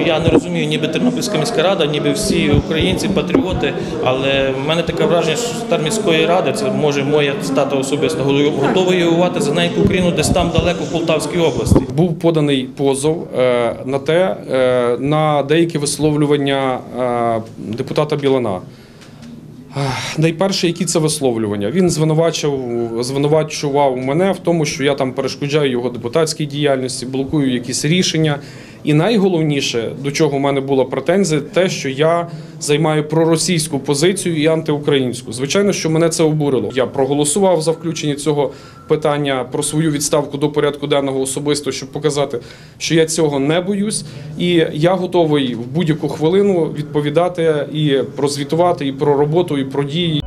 я не розумію, ніби Тернопільська міська рада, ніби всі українці, патріоти, але в мене таке враження, що Секретар міської ради, це може моя стати особисто, готовий воювати за неньку Україну десь там далеко в Полтавській області. Був поданий позов на деякі висловлювання депутата Білана. Найперше, які це висловлювання? Він звинувачував мене в тому, що я там перешкоджаю його депутатській діяльності, блокую якісь рішення. І найголовніше, до чого в мене була претензія, те, що я займаю проросійську позицію і антиукраїнську. Звичайно, що мене це обурило. Я проголосував за включення цього питання про свою відставку до порядку денного особисто, щоб показати, що я цього не боюсь. І я готовий в будь-яку хвилину відповідати і прозвітувати, і про роботу, і про дії.